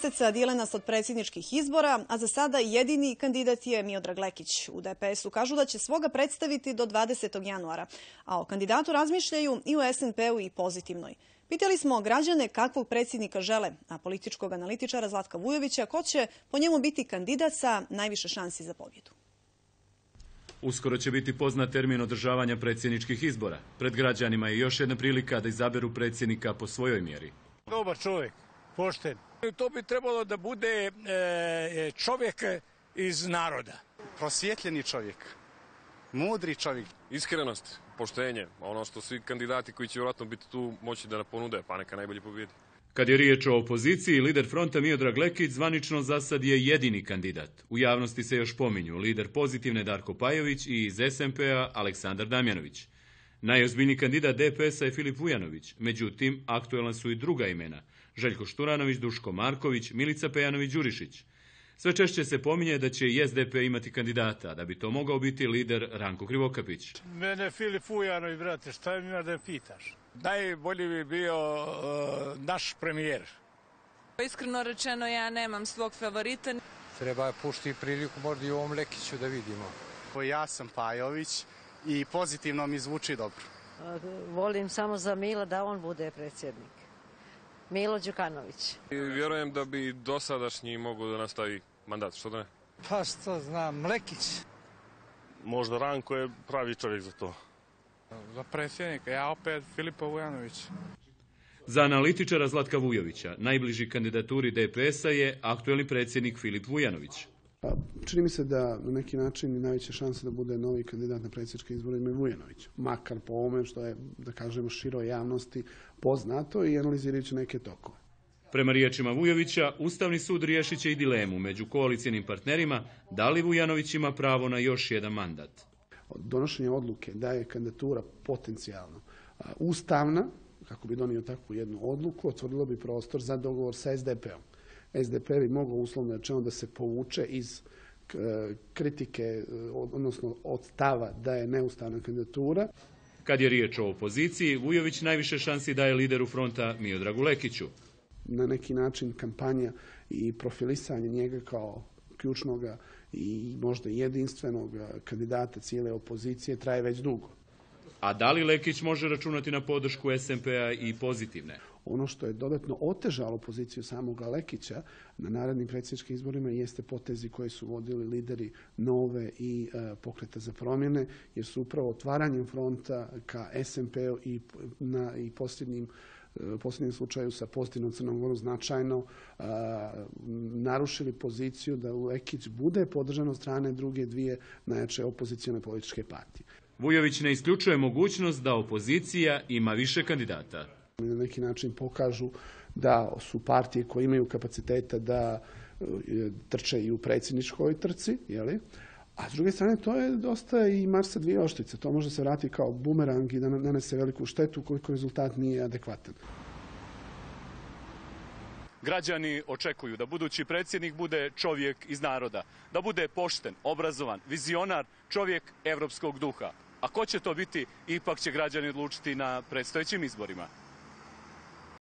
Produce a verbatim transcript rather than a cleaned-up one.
meseca dijele nas od predsjedničkih izbora, a za sada jedini kandidat je Miodrag Lekić. U D P S-u kažu da će svoga predstaviti do dvadesetog januara, a o kandidatu razmišljaju i u S N P-u i Pozitivnoj. Pitali smo građane kakvog predsjednika žele, a političkog analitičara Zlatka Vujovića ko će po njemu biti kandidat sa najviše šansi za pobjedu. Uskoro će biti poznat termin održavanja predsjedničkih izbora. Pred građanima je još jedna prilika da izaberu predsjednika po svojoj mjeri. Dobar čovjek, pošten. To bi trebalo da bude e, čovjek iz naroda. Prosvjetljeni čovjek, mudri čovjek. Iskrenost, poštenje, ono što svi kandidati koji će vjerojatno biti tu moći da ponude, pa neka najbolji pobjedi. Kad je riječ o opoziciji, lider fronta Miodrag Lekić zvanično za sad je jedini kandidat. U javnosti se još pominju lider Pozitivne Darko Pajović i iz S N P-a Aleksandar Damjanović. Najozbiljniji kandidat D P S-a je Filip Vujanović, međutim, aktuelna su i druga imena. Željko Šturanović, Duško Marković, Milica Pejanović-Đurišić. Sve češće se pominje da će i S D P imati kandidata, da bi to mogao biti lider Ranko Krivokapić. Mene Filip Vujanović, brate, šta mi ima da pitaš? Najbolji bi bio uh, naš premijer. Iskreno rečeno, ja nemam svog favorita. Treba pušti priliku možda i ovom Lekiću da vidimo. Ja sam Pajović i Pozitivno mi zvuči dobro. Volim samo za Mila da on bude predsjednik. Milo Đukanović. Vjerujem da bi dosadašnji mogu da nastavi mandat, što da ne? Pa što znam, Lekić. Možda Ranko je pravi čovjek za to. Za predsjednika, ja opet Filipa Vujanović. Za analitičara Zlatka Vujovića, najbliži kandidaturi D P S-a je aktuelni predsjednik Filip Vujanović. Čini mi se da na neki način najveće šanse da bude novi kandidat na predsjedničke izbore ima Vujanović. Makar po ovome što je, da kažemo, široj javnosti poznato i analizirajući neke tokove. Prema riječima Vujovića, Ustavni sud riješit će i dilemu među koalicijnim partnerima da li Vujanović ima pravo na još jedan mandat. Donošenje odluke da je kandidatura potencijalno ustavna, kako bi donio takvu jednu odluku, otvorilo bi prostor za dogovor sa S D P-om. S D P bi mogao uslovno rečeno da se povuče iz kritike, odnosno od stava da je neustavna kandidatura. Kad je riječ o opoziciji, Vujović najviše šansi daje lideru fronta Miodragu Lekiću. Na neki način kampanja i profilisanje njega kao ključnoga i možda jedinstvenog kandidata cijele opozicije traje već dugo. A da li Lekić može računati na podršku S N P-a i Pozitivne? Ono što je dodatno otežalo poziciju samoga Lekića na narednim predsjedničkim izborima jeste potezi koje su vodili lideri Nove i e, Pokreta za promjene, jer su upravo otvaranjem fronta ka S N P-u i, na, i posljednjim u posljednjem slučaju sa Pozitivnom Crnom Gorom značajno a, narušili poziciju da Lekić bude podržan od strane druge dvije najjače opozicione političke partije. Vujović ne isključuje mogućnost da opozicija ima više kandidata. Na neki način pokažu da su partije koje imaju kapaciteta da trče i u predsjedničkoj trci, jeli? A s druge strane, to je dosta i mač sa dvije oštrice. To može se vratiti kao bumerang i da nanese veliku štetu ukoliko rezultat nije adekvatan. Građani očekuju da budući predsjednik bude čovjek iz naroda, da bude pošten, obrazovan, vizionar, čovjek evropskog duha. A ko će to biti, ipak će građani odlučiti na predstojećim izborima.